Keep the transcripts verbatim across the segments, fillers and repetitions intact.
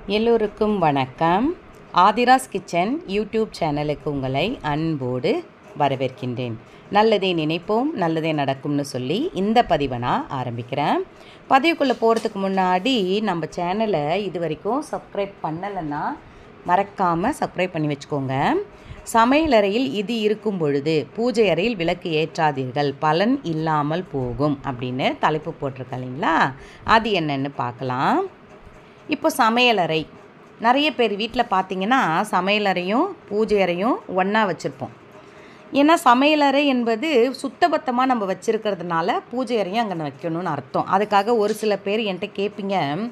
எல்லோருக்கும் வணக்கம். Aadhira's kitchen YouTube சேனலுக்கு உங்களை அன்போடு வரவேற்கின்றேன். நல்லதே நினைப்போம், நல்லதே நடக்கும்னு சொல்லி இந்த பதிவை நான் ஆரம்பிக்கிறேன். பதிவுக்குள்ளே போகிறதுக்கு முன்னாடி நம்ம சேனலை இது வரைக்கும் சப்ஸ்கிரைப் பண்ணலைன்னா மறக்காமல் சப்ஸ்கிரைப் பண்ணி வச்சுக்கோங்க. சமையலறையில் இது இருக்கும் பொழுது பூஜை அறையில் விளக்கு ஏற்றாதீர்கள், பலன் இல்லாமல் போகும் அப்படின்னு தலைப்பு போட்டிருக்கேன் இல்லைங்களா? அது என்னென்னு பார்க்கலாம். இப்போ சமையலறை நிறைய பேர் வீட்டில் பார்த்திங்கன்னா சமையலறையும் பூஜை அறையும் ஒன்றா வச்சுருப்போம். ஏன்னா சமையலறை என்பது சுத்தபத்தமாக நம்ம வச்சுருக்கிறதுனால பூஜை அறையும் அங்கே வைக்கணும்னு அர்த்தம். அதுக்காக ஒரு சில பேர் என்கிட்ட கேட்பீங்க,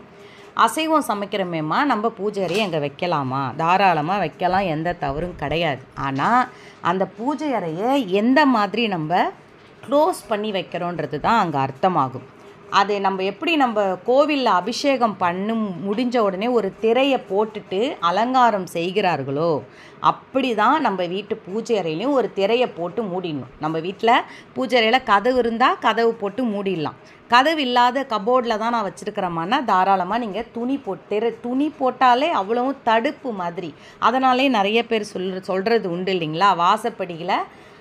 அசைவம் சமைக்கிறோமேம்மா நம்ம பூஜை அறையை அங்கே வைக்கலாமா? தாராளமாக வைக்கலாம், எந்த தவறும் கிடையாது. ஆனால் அந்த பூஜை அறையை எந்த மாதிரி நம்ம க்ளோஸ் பண்ணி வைக்கிறோன்றது தான் அங்கே அர்த்தமாகும். அது நம்ம எப்படி நம்ம கோவிலில் அபிஷேகம் பண்ணும் முடிஞ்ச உடனே ஒரு திரையை போட்டுட்டு அலங்காரம் செய்கிறார்களோ அப்படி தான் நம்ம வீட்டு பூஜை அறையிலையும் ஒரு திரையை போட்டு மூடிடணும். நம்ம வீட்டில் பூஜை அறையில் கதவு இருந்தால் கதவு போட்டு மூடிடலாம். கதவு இல்லாத கபோர்டில் தான் நான் வச்சுருக்கிறேம்மானா தாராளமாக நீங்கள் துணி போட்டு திரை துணி போட்டாலே அவ்வளவும் தடுப்பு மாதிரி. அதனாலே நிறைய பேர் சொல் சொல்கிறது உண்டு இல்லைங்களா, வாசப்படியில்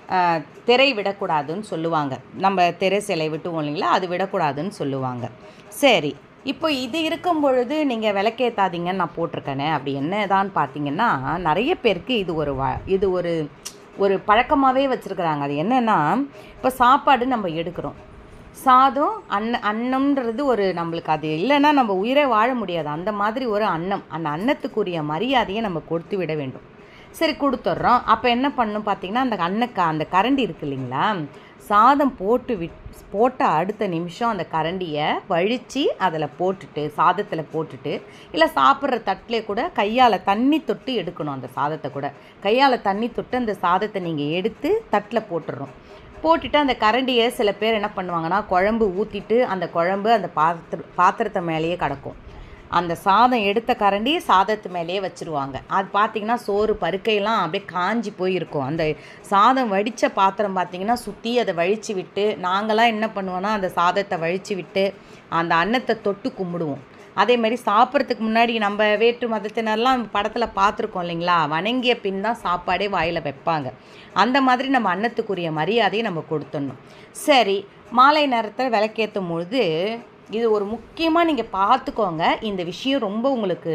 திரை விடக்கூடாதுன்னு சொல்லுவாங்க. நம்ம திரை சிலை விட்டுவோம் இல்லைங்களா, அது விடக்கூடாதுன்னு சொல்லுவாங்க. சரி, இப்போ இது இருக்கும் பொழுது நீங்கள் விளக்கேற்றாதீங்கன்னு நான் போட்டிருக்கேனே, அப்படி என்ன தான் பார்த்தீங்கன்னா நிறைய பேருக்கு இது ஒரு வ இது ஒரு ஒரு பழக்கமாகவே வச்சுருக்குறாங்க. அது என்னென்னா, இப்போ சாப்பாடு நம்ம எடுக்கிறோம், சாதம் அன்ன அன்னம்ன்றது ஒரு நம்மளுக்கு அது இல்லைன்னா நம்ம உயிரை வாழ முடியாது. அந்த மாதிரி ஒரு அன்னம், அந்த அன்னத்துக்குரிய மரியாதையை நம்ம கொடுத்து விட வேண்டும். சரி, கொடுத்துட்றோம். அப்போ என்ன பண்ணணும் பார்த்தீங்கன்னா, அந்த அன்னக்கா அந்த கரண்டி இருக்குது இல்லைங்களா, சாதம் போட்டு விட் போட்ட அடுத்த நிமிஷம் அந்த கரண்டியை வழித்து அதில் போட்டுட்டு சாதத்தில் போட்டுட்டு, இல்லை சாப்பிட்ற தட்டிலே கூட கையால் தண்ணி தொட்டு எடுக்கணும். அந்த சாதத்தை கூட கையால் தண்ணி தொட்டு அந்த சாதத்தை நீங்கள் எடுத்து தட்டில் போட்டுடுறோம். போட்டுட்டு அந்த கரண்டியை சில பேர் என்ன பண்ணுவாங்கன்னா, குழம்பு ஊற்றிட்டு அந்த குழம்பு அந்த பாத்திர பாத்திரத்தை மேலேயே கிடக்கும். அந்த சாதம் எடுத்த கரண்டி சாதத்து மேலேயே வச்சுருவாங்க. அது பார்த்திங்கன்னா சோறு பருக்கையெல்லாம் அப்படியே காஞ்சி போயிருக்கும். அந்த சாதம் வடித்த பாத்திரம் பார்த்திங்கன்னா சுற்றி அதை வழித்து விட்டு, நாங்களாம் என்ன பண்ணுவோன்னா அந்த சாதத்தை வழித்து விட்டு அந்த அன்னத்தை தொட்டு கும்பிடுவோம். அதே மாதிரி சாப்பிட்றதுக்கு முன்னாடி நம்ம வேற்று மதத்தினர்லாம் படத்தில் பார்த்துருக்கோம் இல்லைங்களா, வணங்கிய பின் தான் சாப்பாடே வாயில் வைப்பாங்க. அந்த மாதிரி நம்ம அன்னத்துக்குரிய மரியாதையை நம்ம கொடுத்துடணும். சரி, மாலை நேரத்தில் விளக்கேற்றும் பொழுது இது ஒரு முக்கியமாக நீங்கள் பார்த்துக்கோங்க. இந்த விஷயம் ரொம்ப உங்களுக்கு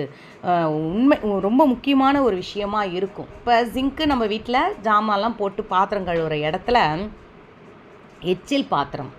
உண்மை ரொம்ப முக்கியமான ஒரு விஷயமா இருக்கும். இப்போ ஜிங்க்கு நம்ம வீட்டில் ஜாமான்லாம் போட்டு பாத்திரம் கழுவுற இடத்துல எச்சில் பாத்திரம்,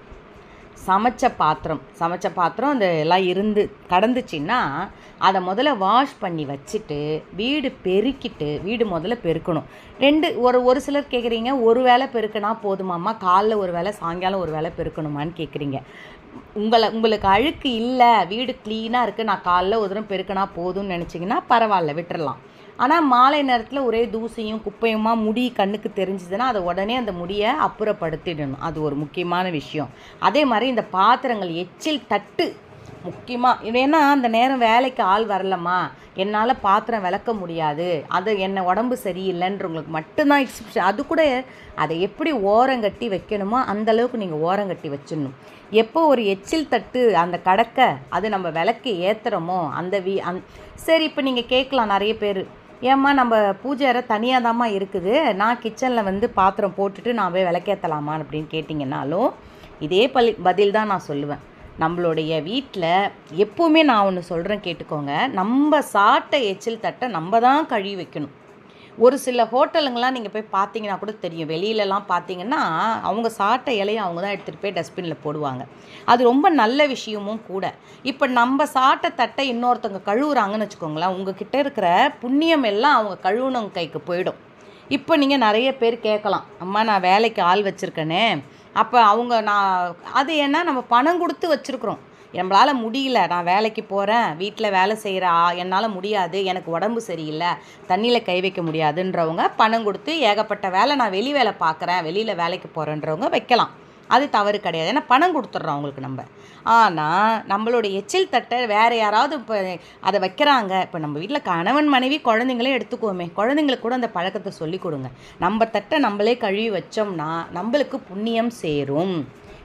சமைச்ச பாத்திரம் சமைச்ச பாத்திரம் அந்த எல்லாம் இருந்து கடந்துச்சின்னா அதை முதல்ல வாஷ் பண்ணி வச்சுட்டு வீடு பெருக்கிட்டு, வீடு முதல்ல பெருக்கணும். ரெண்டு ஒரு ஒரு சிலர் கேட்குறீங்க, ஒரு வேளை பெருக்கினா போதுமாம்மா, காலைல ஒரு வேளை சாயங்காலம் ஒரு வேளை பெருக்கணுமான்னு கேட்குறீங்க. உங்களை உங்களுக்கு அழுக்கு இல்லை, வீடு க்ளீனாக இருக்குது, நான் காலைல ஒரு தரம் பெருக்கினா போதும்னு நினச்சிங்கன்னா பரவாயில்ல, விட்டுறலாம். ஆனால் மாலை நேரத்தில் ஒரே தூசியும் குப்பையுமா முடி கண்ணுக்கு தெரிஞ்சுதுன்னா அதை உடனே அந்த முடியை அப்புறப்படுத்திடணும். அது ஒரு முக்கியமான விஷயம். அதே மாதிரி இந்த பாத்திரங்கள் எச்சில் தட்டு முக்கியமாக, ஏன்னா அந்த நேரம் வேலைக்கு ஆள் வரலம்மா, என்னால் பாத்திரம் விளக்க முடியாது, அது என்ன உடம்பு சரியில்லைன்றவங்களுக்கு மட்டும்தான் எக்ஸிபிஷன். அது கூட அதை எப்படி ஓரங்கட்டி வைக்கணுமோ அந்தளவுக்கு நீங்கள் ஓரங்கட்டி வச்சிடணும். எப்போ ஒரு எச்சில் தட்டு அந்த கடக்க அது நம்ம விளக்கு ஏற்றுறோமோ அந்த வீ அந் சரி, இப்போ நீங்கள் கேட்கலாம் நிறைய பேர், ஏம்மா நம்ம பூஜை அறை தனியாக தாம்மா இருக்குது, நான் கிச்சனில் வந்து பாத்திரம் போட்டுட்டு நான் போய் விளக்கேற்றலாமா அப்படின்னு கேட்டிங்கன்னாலும் இதே பள்ளி பதில் தான் நான் சொல்லுவேன். நம்மளுடைய வீட்டில் எப்போவுமே நான் ஒன்று சொல்கிறேன் கேட்டுக்கோங்க, நம்ம சாப்பிட்ட எச்சில் தட்டை நம்ம தான் கழுவி வைக்கணும். ஒரு சில ஹோட்டலுங்கெலாம் நீங்கள் போய் பார்த்தீங்கன்னா கூட தெரியும், வெளியிலலாம் பார்த்தீங்கன்னா அவங்க சாப்பிட்ட இலையை அவங்க தான் எடுத்துகிட்டு போய் டஸ்ட்பினில் போடுவாங்க. அது ரொம்ப நல்ல விஷயமும் கூட. இப்போ நம்ம சாப்பிட்ட தட்டை இன்னொருத்தவங்க கழுவுறாங்கன்னு வச்சுக்கோங்களேன், உங்ககிட்ட இருக்கிற புண்ணியம் எல்லாம் அவங்க கழுவுனவங்க கைக்கு போயிடும். இப்போ நீங்கள் நிறைய பேர் கேட்கலாம், அம்மா நான் வேலைக்கு ஆள் வச்சுருக்கேனே, அப்போ அவங்க நான் அது ஏன்னா நம்ம பணம் கொடுத்து வச்சுருக்குறோம், நம்மளால் முடியல, நான் வேலைக்கு போகிறேன், வீட்டில் வேலை செய்கிறா, என்னால் முடியாது, எனக்கு உடம்பு சரியில்லை, தண்ணியில் கை வைக்க முடியாதுன்றவங்க பணம் கொடுத்து ஏகப்பட்ட வேலை, நான் வெளி வேலை பார்க்குறேன், வெளியில் வேலைக்கு போகிறேன்றவங்க வைக்கலாம். அது தவறு கிடையாது, ஏன்னா பணம் கொடுத்துட்றோம் அவங்களுக்கு நம்ம. ஆனால் நம்மளோட எச்சில் தட்டை வேறு யாராவது இப்போ அதை வைக்கிறாங்க. இப்போ நம்ம வீட்டில் கணவன் மனைவி குழந்தைங்களே எடுத்துக்கோமே, குழந்தைங்களுக்கு கூட அந்த பழக்கத்தை சொல்லி கொடுங்க. நம்ம தட்டை நம்மளே கழுவி வச்சோம்னா நம்மளுக்கு புண்ணியம் சேரும்.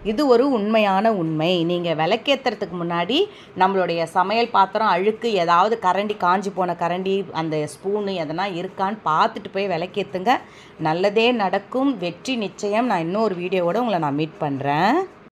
இது ஒரு உண்மையான உண்மை. நீங்கள் விளக்கேற்றுறதுக்கு முன்னாடி நம்மளுடைய சமையல் பாத்திரம் அழுக்கு ஏதாவது கரண்டி காஞ்சி போன கரண்டி அந்த ஸ்பூனு எதனா இருக்கான்னு பார்த்துட்டு போய் விளக்கேற்றுங்க. நல்லதே நடக்கும். வெற்றி நிச்சயம். நான் இன்னொரு வீடியோவோட உங்களை நான் மீட் பண்ணுறேன்.